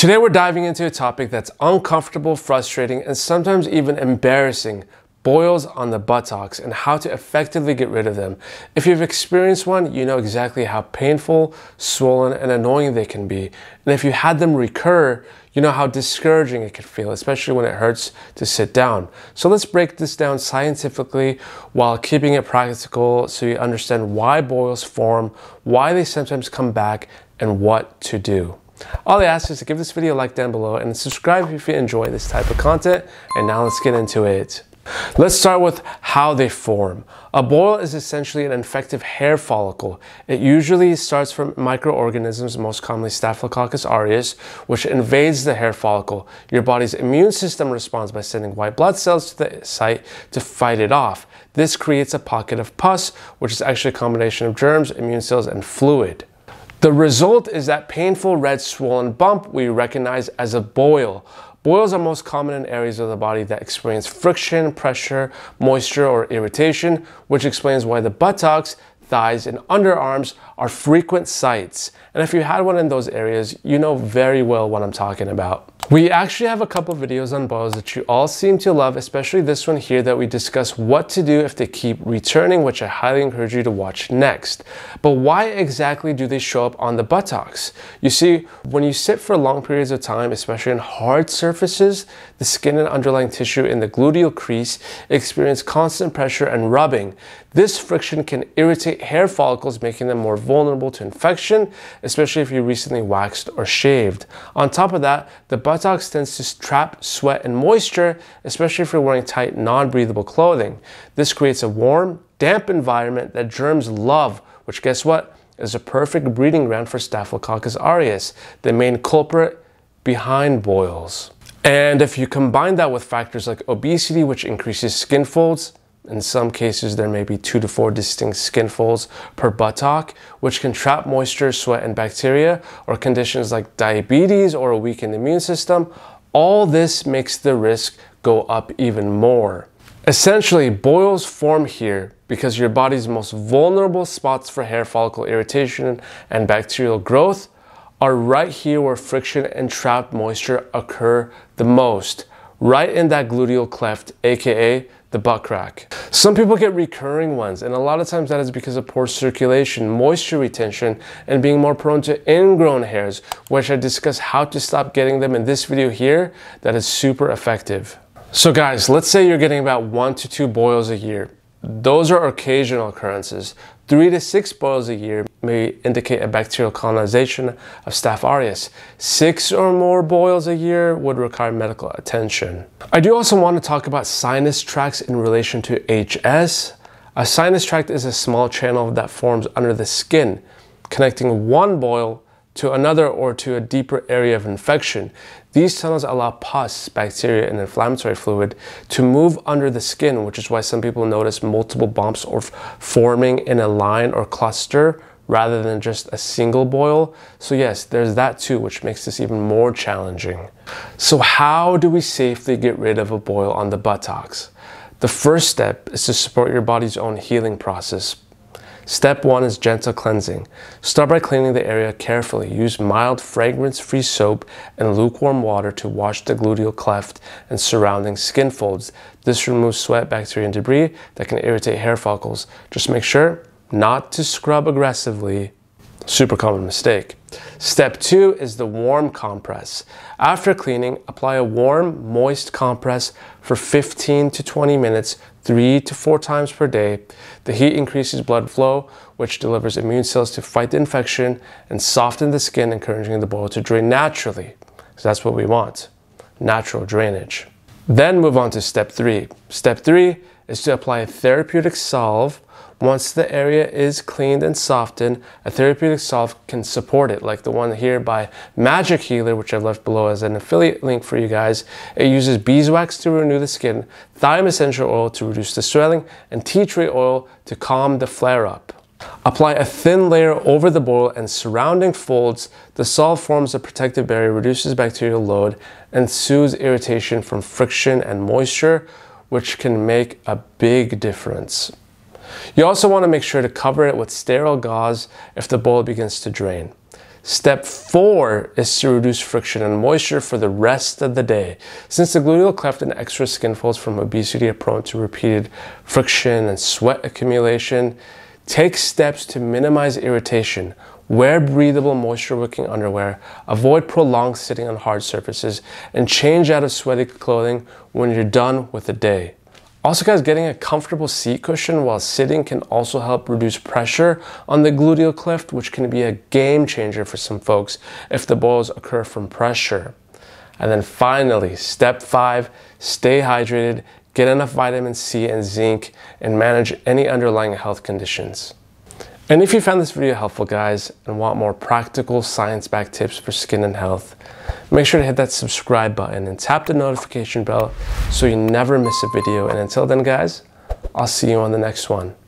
Today we're diving into a topic that's uncomfortable, frustrating, and sometimes even embarrassing: boils on the buttocks and how to effectively get rid of them. If you've experienced one, you know exactly how painful, swollen, and annoying they can be. And if you had them recur, you know how discouraging it can feel, especially when it hurts to sit down. So let's break this down scientifically while keeping it practical so you understand why boils form, why they sometimes come back, and what to do. All I ask is to give this video a like down below and subscribe if you enjoy this type of content. And now let's get into it. Let's start with how they form. A boil is essentially an infective hair follicle. It usually starts from microorganisms, most commonly Staphylococcus aureus, which invades the hair follicle. Your body's immune system responds by sending white blood cells to the site to fight it off. This creates a pocket of pus, which is actually a combination of germs, immune cells, and fluid. The result is that painful red swollen bump we recognize as a boil. Boils are most common in areas of the body that experience friction, pressure, moisture, or irritation, which explains why the buttocks, thighs, and underarms are frequent sites. And if you had one in those areas, you know very well what I'm talking about. We actually have a couple videos on boils that you all seem to love, especially this one here that we discuss what to do if they keep returning, which I highly encourage you to watch next. But why exactly do they show up on the buttocks? You see, when you sit for long periods of time, especially on hard surfaces, the skin and underlying tissue in the gluteal crease experience constant pressure and rubbing. This friction can irritate hair follicles, making them more vulnerable to infection, especially if you recently waxed or shaved. On top of that, the buttocks tends to trap sweat and moisture, especially if you're wearing tight, non-breathable clothing. This creates a warm, damp environment that germs love, which, guess what, is a perfect breeding ground for Staphylococcus aureus, the main culprit behind boils. And if you combine that with factors like obesity, which increases skin folds, in some cases, there may be 2 to 4 distinct skin folds per buttock, which can trap moisture, sweat, and bacteria, or conditions like diabetes or a weakened immune system. All this makes the risk go up even more. Essentially, boils form here because your body's most vulnerable spots for hair follicle irritation and bacterial growth are right here where friction and trapped moisture occur the most, right in that gluteal cleft, aka the butt crack. Some people get recurring ones, and a lot of times that is because of poor circulation, moisture retention, and being more prone to ingrown hairs, which I discuss how to stop getting them in this video here that is super effective. So guys, let's say you're getting about 1 to 2 boils a year. Those are occasional occurrences. 3 to 6 boils a year may indicate a bacterial colonization of Staph aureus. 6 or more boils a year would require medical attention. I do also want to talk about sinus tracts in relation to HS. A sinus tract is a small channel that forms under the skin, connecting one boil to another or to a deeper area of infection. These tunnels allow pus, bacteria, and inflammatory fluid to move under the skin, which is why some people notice multiple bumps or forming in a line or cluster rather than just a single boil. So yes, there's that too, which makes this even more challenging. So how do we safely get rid of a boil on the buttocks? The first step is to support your body's own healing process. Step 1 is gentle cleansing. Start by cleaning the area carefully. Use mild, fragrance-free soap and lukewarm water to wash the gluteal cleft and surrounding skin folds. This removes sweat, bacteria, and debris that can irritate hair follicles. Just make sure not to scrub aggressively. Super common mistake. Step 2 is the warm compress. After cleaning, apply a warm, moist compress for 15 to 20 minutes, 3 to 4 times per day. The heat increases blood flow, which delivers immune cells to fight the infection and soften the skin, encouraging the boil to drain naturally. So that's what we want, natural drainage. Then move on to step 3. Step 3 is to apply a therapeutic salve. Once the area is cleaned and softened, a therapeutic salve can support it, like the one here by Magic Healer, which I've left below as an affiliate link for you guys. It uses beeswax to renew the skin, thyme essential oil to reduce the swelling, and tea tree oil to calm the flare-up. Apply a thin layer over the boil and surrounding folds. The salve forms a protective barrier, reduces bacterial load, and soothes irritation from friction and moisture, which can make a big difference. You also want to make sure to cover it with sterile gauze if the boil begins to drain. Step 4 is to reduce friction and moisture for the rest of the day. Since the gluteal cleft and extra skin folds from obesity are prone to repeated friction and sweat accumulation, take steps to minimize irritation. Wear breathable, moisture-wicking underwear, avoid prolonged sitting on hard surfaces, and change out of sweaty clothing when you're done with the day. Also guys, getting a comfortable seat cushion while sitting can also help reduce pressure on the gluteal cleft, which can be a game changer for some folks if the boils occur from pressure. And then finally, step 5, stay hydrated, get enough vitamin C and zinc, and manage any underlying health conditions. And if you found this video helpful guys and want more practical science-backed tips for skin and health, make sure to hit that subscribe button and tap the notification bell so you never miss a video. And until then guys, I'll see you on the next one.